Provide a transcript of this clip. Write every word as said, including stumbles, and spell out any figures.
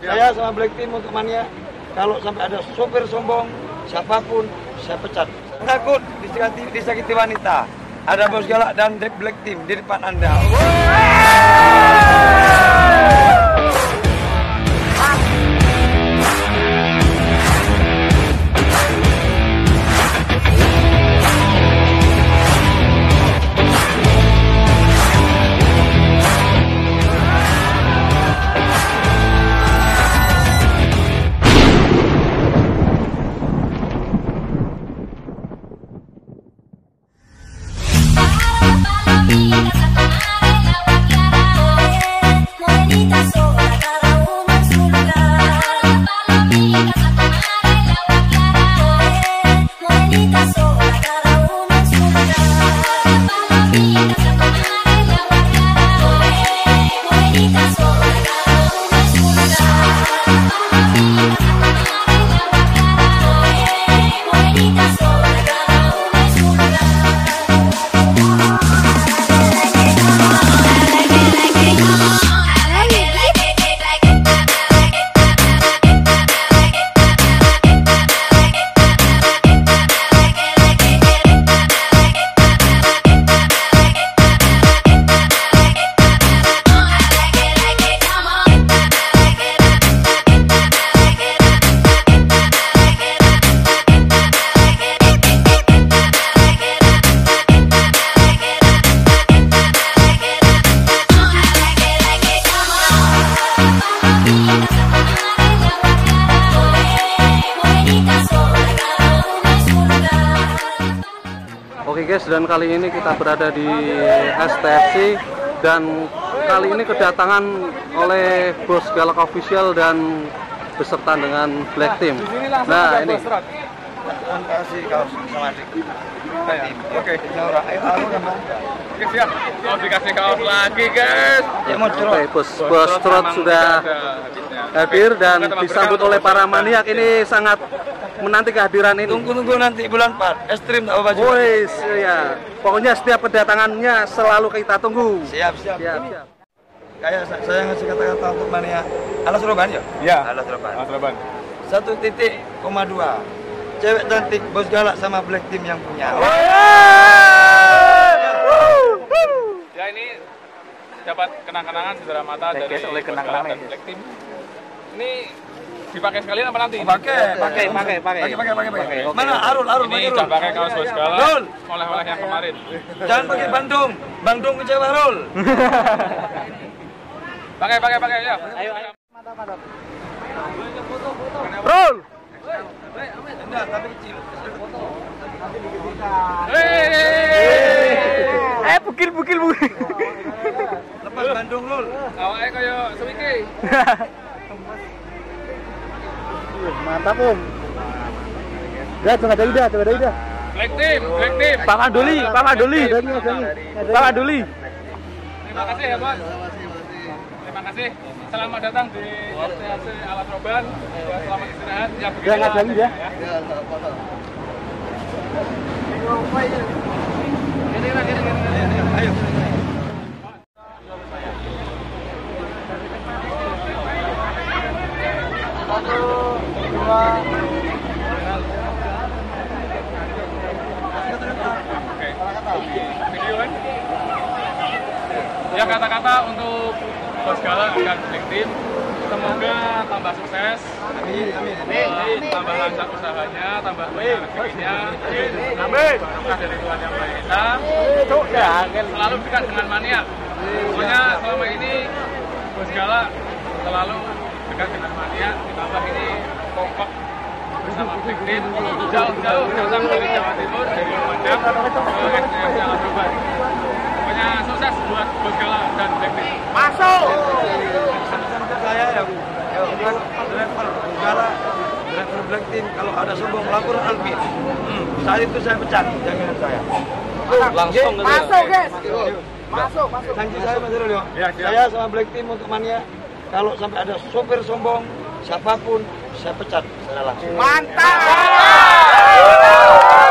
Saya sama Black Team untuk mania. Kalau sampai ada sopir sombong, siapapun saya pecat. Takut disakiti, disakiti wanita. Ada Bos Galak dan Black Team di depan Anda. Oke guys, dan kali ini kita berada di S T F C dan kali ini kedatangan oleh Bos Galak Official dan beserta dengan Black Team. Nah ini. Kasih kaos sama adik. Oke, Oke siap. Mau dikasih kaos lagi guys. Ya mau Oke, Bos Bos Trot sudah hadir dan disambut oleh para maniak. Ini sangat menanti kehadiran ini. Tunggu-tunggu nanti bulan empat, ekstrim tak baju. Woi, ya. Pokoknya setiap kedatangannya selalu kita tunggu. Siap, siap. Siap, siap. Kayak saya ngasih kata-kata untuk mania. Alas Roban ya? Iya. Alas Roban. Mas Roban. Satu titik koma dua. Cewek cantik Bos Galak sama Black Team yang punya. Ya ini dapat kenang-kenangan saudara mata dari oleh Bos Galak dan Black Team. Ini dipakai sekalian apa nanti? Pakai, Pakai, pakai, pakai. Pakai, pakai, pakai. Pakai, oke. Mana Arul, Arul, Ini jangan pakai kaos Bos Galak. Rul. Oleh-oleh yang kemarin. Jangan pakai Bandung. Bandung kecewa Rul. Pakai, pakai, pakai ya. Ayo, ayo. Roll. Enggak, tapi kecil. Eh, bukil, bukil, bukil. Lepas Bandung Rul. Awalnya kayak sewiki. Mantap Om. Udah, coba dari dah, coba dari dah. Black Team, Black Team. Pak Manduli, Pak Manduli. Pak Manduli. Terima kasih ya Bos. Terima kasih. Selamat datang di S T F C Alas Roban. Ya, selamat istirahat. Ya begitu. Udah, nggak lagi ya. Ini lagi, ini. Ayo. Satu, dua. Oke. Video kan? Ya kata-kata untuk Bos Galak dan Black Team, semoga tambah sukses, Amin, amin. amin. Tambah lancar usahanya, tambah banyak rezekinya, amin. Barokah dari Tuhan Yang Maha Esa, selalu dekat dengan mania. Pokoknya selama ini Bos Galak selalu dekat dengan mania, ditambah ini kompak bersama Black Team, jauh-jauh datang dari Jawa Timur, dari Lumajang ke S T F C Alas Roban. Pokoknya sukses buat Bos Galak dan Black Team. Masuk. Pesan saya yang yang driver Galak, driver Black Team, kalau ada sombong lapor Alpi. Hmm. Saat itu saya pecat jaminan saya. Langsung Masuk guys. Masuk, masuk. Janji saya Mas Rul. Ya, siap. Saya sama Black Team untuk mania. Kalau sampai ada sopir sombong, siapapun saya pecat, saya langsung. Mantap.